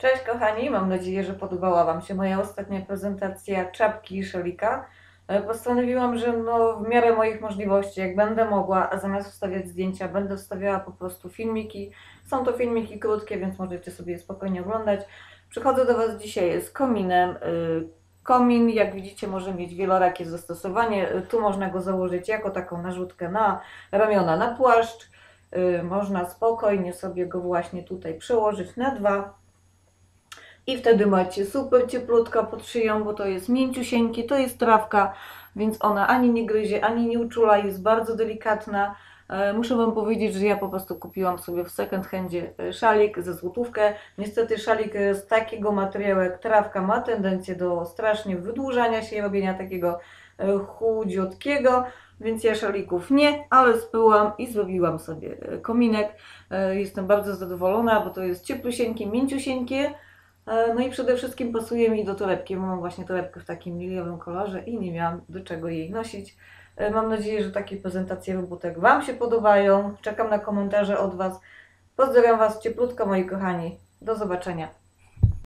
Cześć kochani, mam nadzieję, że podobała Wam się moja ostatnia prezentacja czapki szalika. Postanowiłam, że w miarę moich możliwości, jak będę mogła, a zamiast wstawiać zdjęcia, będę wstawiała po prostu filmiki. Są to filmiki krótkie, więc możecie sobie je spokojnie oglądać. Przychodzę do Was dzisiaj z kominem. Komin, jak widzicie, może mieć wielorakie zastosowanie. Tu można go założyć jako taką narzutkę na ramiona, na płaszcz. Można spokojnie sobie go właśnie tutaj przełożyć na dwa. I wtedy macie super cieplutko pod szyją, bo to jest mięciusieńkie, to jest trawka, więc ona ani nie gryzie, ani nie uczula, jest bardzo delikatna. Muszę Wam powiedzieć, że ja po prostu kupiłam sobie w second handzie szalik za złotówkę. Niestety szalik z takiego materiału jak trawka ma tendencję do strasznie wydłużania się i robienia takiego chudziutkiego, więc ja szalików nie, ale spyłam i zrobiłam sobie kominek. Jestem bardzo zadowolona, bo to jest cieplusieńkie, mięciusieńkie. No i przede wszystkim pasuje mi do torebki, bo mam właśnie torebkę w takim liliowym kolorze i nie miałam do czego jej nosić. Mam nadzieję, że takie prezentacje robótek Wam się podobają. Czekam na komentarze od Was. Pozdrawiam Was cieplutko, moi kochani. Do zobaczenia.